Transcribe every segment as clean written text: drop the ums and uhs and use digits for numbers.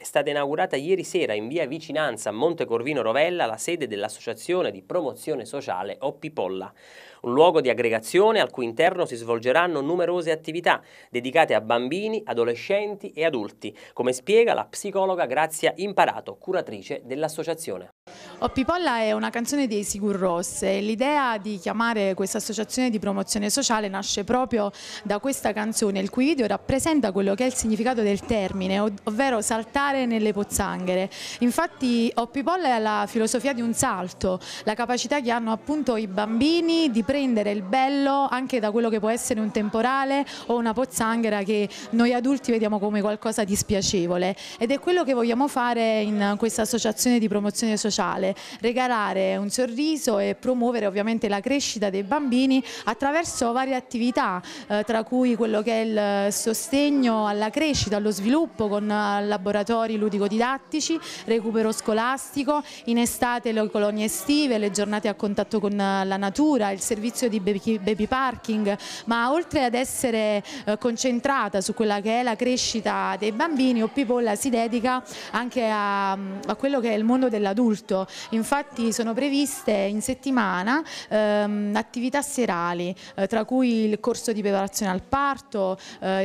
stata inaugurata ieri sera in via Vicinanza a Monte Corvino Rovella la sede dell'Associazione di Promozione Sociale Oppipolla. Un luogo di aggregazione al cui interno si svolgeranno numerose attività dedicate a bambini, adolescenti e adulti, come spiega la psicologa Grazia Imparato, curatrice dell'associazione. Oppipolla è una canzone dei Sigur Rós e l'idea di chiamare questa associazione di promozione sociale nasce proprio da questa canzone, il cui video rappresenta quello che è il significato del termine, ovvero saltare nelle pozzanghere. Infatti Oppipolla è la filosofia di un salto, la capacità che hanno appunto i bambini di prendere il bello anche da quello che può essere un temporale o una pozzanghera che noi adulti vediamo come qualcosa di spiacevole, ed è quello che vogliamo fare in questa associazione di promozione sociale. Regalare un sorriso e promuovere ovviamente la crescita dei bambini attraverso varie attività, tra cui quello che è il sostegno alla crescita, allo sviluppo con laboratori ludico-didattici, recupero scolastico, in estate le colonie estive, le giornate a contatto con la natura, il servizio di baby parking, ma oltre ad essere concentrata su quella che è la crescita dei bambini, Oppipolla si dedica anche a quello che è il mondo dell'adulto. Infatti sono previste in settimana attività serali, tra cui il corso di preparazione al parto,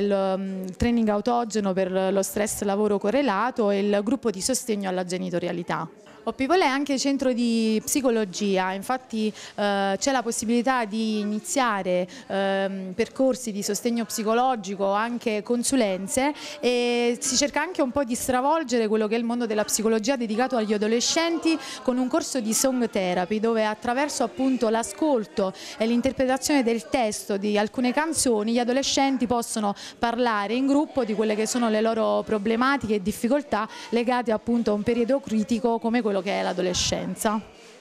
il training autogeno per lo stress lavoro correlato e il gruppo di sostegno alla genitorialità. Oppipolla è anche centro di psicologia, infatti c'è la possibilità di iniziare percorsi di sostegno psicologico, anche consulenze, e si cerca anche un po' di stravolgere quello che è il mondo della psicologia dedicato agli adolescenti con un corso di song therapy dove attraverso appunto l'ascolto e l'interpretazione del testo di alcune canzoni gli adolescenti possono parlare in gruppo di quelle che sono le loro problematiche e difficoltà legate appunto a un periodo critico come quello che è l'adolescenza.